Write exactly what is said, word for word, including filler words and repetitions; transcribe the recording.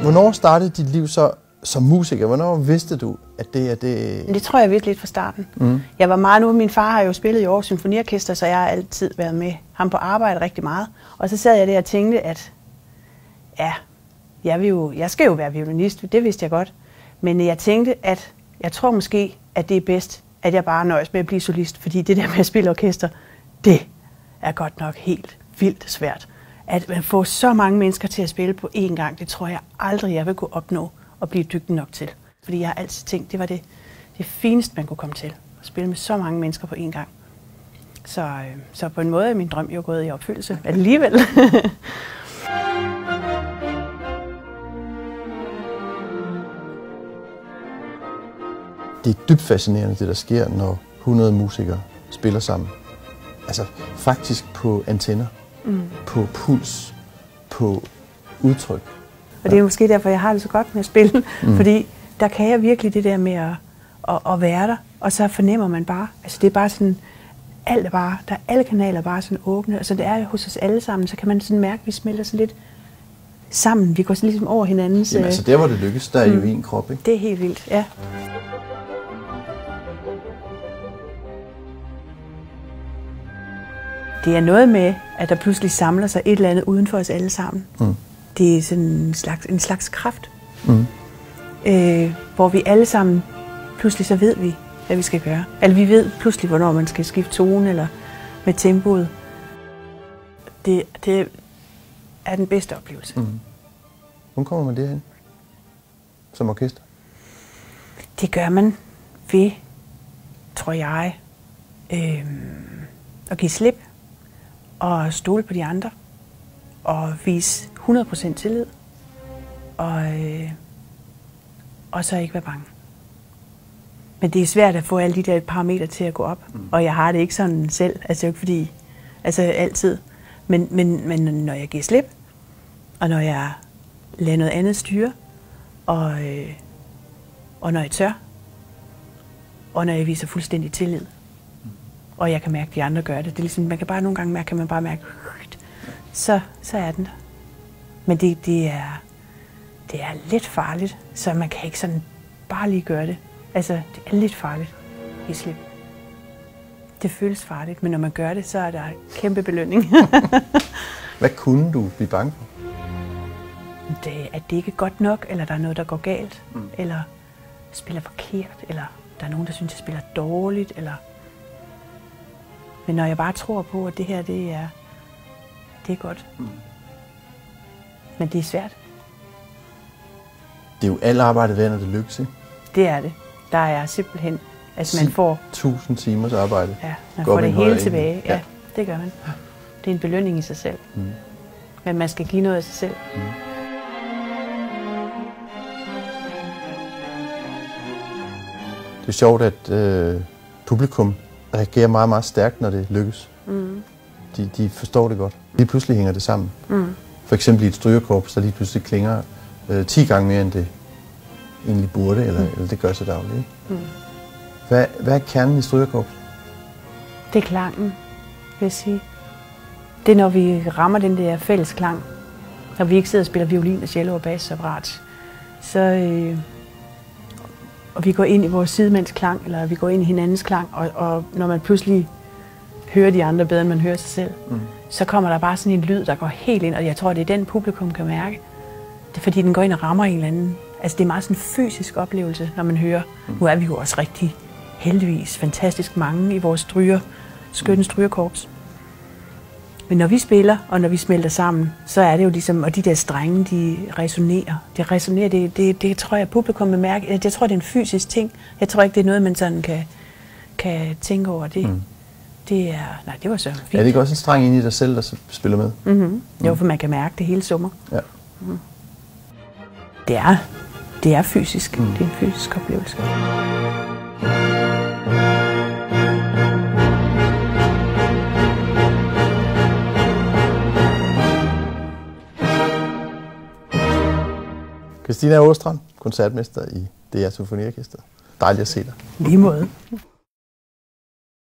Hvornår startede dit liv så som musiker? Hvornår vidste du, at det er det? Det tror jeg vidste lidt fra starten. Mm. Jeg var meget nu, min far har jo spillet i D R Symfoniorkestret, så jeg har altid været med ham på arbejde rigtig meget. Og så sad jeg der og tænkte, at ja, jeg, vil jo, jeg skal jo være violinist, det vidste jeg godt. Men jeg tænkte, at jeg tror måske, at det er bedst, at jeg bare nøjes med at blive solist, fordi det der med at spille orkester, det er godt nok helt vildt svært. At man får så mange mennesker til at spille på én gang, det tror jeg aldrig, jeg vil kunne opnå og blive dygtig nok til. Fordi jeg har altid tænkt, det var det, det fineste, man kunne komme til. At spille med så mange mennesker på én gang. Så, øh, så på en måde er min drøm jo gået i opfyldelse alligevel. Det er dybt fascinerende, det der sker, når hundrede musikere spiller sammen. Altså faktisk på antenner, mm. på puls, på udtryk. Og det er måske derfor, jeg har det så godt med at spille. Mm. Fordi der kan jeg virkelig det der med at, at, at være der, og så fornemmer man bare, altså det er bare sådan, alt er bare, der er alle kanaler bare sådan åbne, og så det er hos os alle sammen, så kan man sådan mærke, at vi smelter sådan lidt sammen. Vi går sådan ligesom over hinandens... Jamen altså der, hvor det lykkes, der er mm. jo en krop, ikke? Det er helt vildt, ja. Det er noget med, at der pludselig samler sig et eller andet uden for os alle sammen. Mm. Det er sådan en slags, en slags kraft, mm. øh, hvor vi alle sammen, pludselig så ved vi, hvad vi skal gøre. Eller vi ved pludselig, hvornår man skal skifte tone eller med tempoet. Det, det er den bedste oplevelse. Mm. Hvordan kommer man derhen som orkester? Det gør man ved, tror jeg, øh, at give slip og stole på de andre. Og vise hundrede procent tillid, og, øh, og så ikke være bange. Men det er svært at få alle de der parametre til at gå op, mm. og jeg har det ikke sådan selv, altså ikke fordi, altså altid. Men, men, men når jeg giver slip, og når jeg lader noget andet styre, og, øh, og når jeg tør, og når jeg viser fuldstændig tillid, mm. og jeg kan mærke, at de andre gør det. Det er ligesom, man kan bare nogle gange mærke, kan man bare mærke, Så, så er den der. Men det, det, er, det er lidt farligt, så man kan ikke sådan bare lige gøre det. Altså, det er lidt farligt i slip. Det føles farligt, men når man gør det, så er der kæmpe belønning. Hvad kunne du blive bange for? Det, at det ikke er godt nok, eller der er noget, der går galt, mm. eller spiller forkert, eller der er nogen, der synes, jeg spiller dårligt, eller... Men når jeg bare tror på, at det her, det er... Det er godt. Mm. Men det er svært. Det er jo alt arbejdet værd, når det lykkes, ikke? Det er det. Der er simpelthen, altså man får... tusind timers arbejde. Ja, man får det hele tilbage. Ja. Ja, det gør man. Det er en belønning i sig selv. Mm. Men man skal give noget af sig selv. Mm. Det er sjovt, at øh, publikum reagerer meget, meget stærkt, når det lykkes. Mm. De, de forstår det godt. Lige pludselig hænger det sammen. Mm. For eksempel i et strygerkorps, der lige pludselig klinger øh, ti gange mere, end det egentlig burde, eller, mm. eller det gør sig dagligt. Ikke? Mm. Hvad, hvad er kernen i strygerkorps? Det er klangen, vil jeg sige. Det er, når vi rammer den der fælles klang. Når vi ikke sidder og spiller violin og cello og bas separat. Så, øh, og vi går ind i vores sidemands klang, eller vi går ind i hinandens klang, og, og når man pludselig hører de andre bedre, end man hører sig selv, mm. så kommer der bare sådan en lyd, der går helt ind, og jeg tror, det er den, publikum kan mærke. Det er fordi, den går ind og rammer en eller anden. Altså, det er meget sådan en fysisk oplevelse, når man hører. Mm. Nu er vi jo også rigtig, heldigvis, fantastisk mange i vores stryger, skønne strygerkorps. Men når vi spiller, og når vi smelter sammen, så er det jo ligesom, og de der strenge, de resonerer. De resonerer, det, det, det tror jeg, publikum vil mærke. Jeg tror, det er en fysisk ting. Jeg tror ikke, det er noget, man sådan kan, kan tænke over det. Mm. Det er, nej, det var så fint. Er det ikke også en streng inde i dig selv, der spiller med? Mm-hmm. Jo, mm. for man kan mærke det hele summer. Ja. Mm. Det er, det er fysisk. Mm. Det er en fysisk oplevelse. Christina Åstrand, koncertmester i D R Symfoniorkestret. Dejligt at se dig. Lige måde.